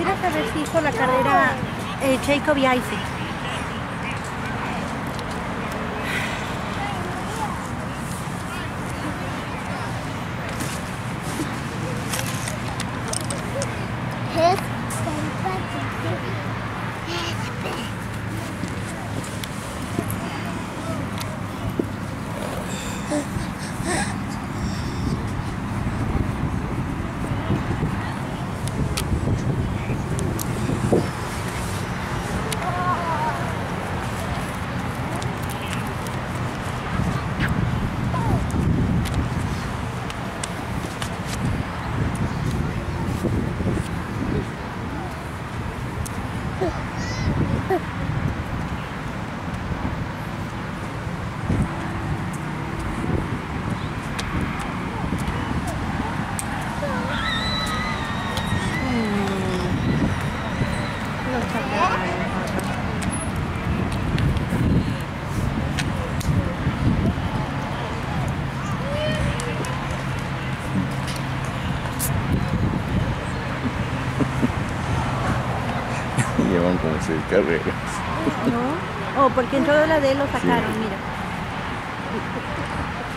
Vamos a ver si hizo la carrera Jacob y Isaac. Llevan como 6 carreras. No, porque en toda la de él lo sacaron, Sí. mira.